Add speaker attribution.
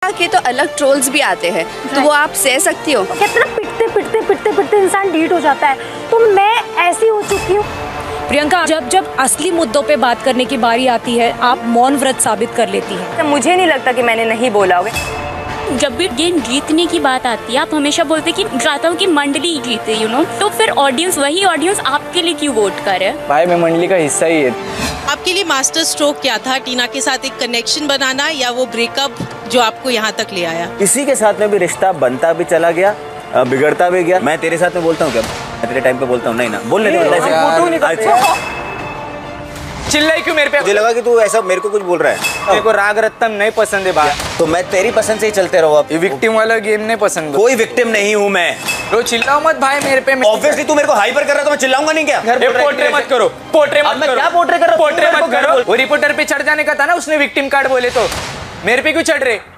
Speaker 1: के तो अलग ट्रोल्स भी आते हैं, तो वो आप सह सकती हो?
Speaker 2: कितना पिटते इंसान ढीठ हो जाता है, तो मैं ऐसी हो चुकी हूँ।
Speaker 3: प्रियंका, जब असली मुद्दों पे बात करने की बारी आती है, आप मौन व्रत साबित कर लेती हैं।
Speaker 2: तो मुझे नहीं लगता कि मैंने नहीं बोला होगा।
Speaker 4: जब भी गेम जीतने की बात आती है, आप हमेशा बोलते कि चाहता हूँ कि मंडली जीते, तो फिर ऑडियंस, वही ऑडियंस आपके लिए क्यों वोट करे?
Speaker 5: भाई मैं मंडली का हिस्सा ही है।
Speaker 6: आपके लिए मास्टर स्ट्रोक क्या था? टीना के साथ एक कनेक्शन बनाना या वो ब्रेकअप जो आपको यहाँ तक ले आया?
Speaker 7: किसी के साथ में भी रिश्ता बनता भी चला गया, बिगड़ता भी गया। मैं तेरे साथ में बोलता हूँ क्या? मैं तेरे टाइम पे बोलता हूँ नहीं ना, बोलने दे।
Speaker 5: चिल्लाई क्यों मेरे पे?
Speaker 7: मुझे लगा कि तू ऐसा मेरे को कुछ बोल रहा है।
Speaker 5: मेरे को राग रत्तम नहीं पसंद है भाई,
Speaker 7: तो मैं तेरी पसंद से ही चलते रहो। अब
Speaker 5: ये विक्टिम वाला गेम नहीं पसंद।
Speaker 7: कोई विक्टिम नहीं हूँ मैं।
Speaker 5: तो चिल्लाओ मत भाई मेरे पे।
Speaker 7: ऑब्वियसली तू मेरे को हाइपर कर रहा है तो मैं चिल्लाऊंगा नहीं क्या?
Speaker 5: पोर्ट्रे मत करो, पोर्ट्रे मत करो।
Speaker 7: क्या पोर्ट्रे कर रहा हूँ?
Speaker 5: पोर्ट्रे मत करो। वो रिपोर्टर पे चढ़ जाने का था ना, उसने विक्टिम कार्ड बोले, तो मेरे पे क्यों चढ़ रहे?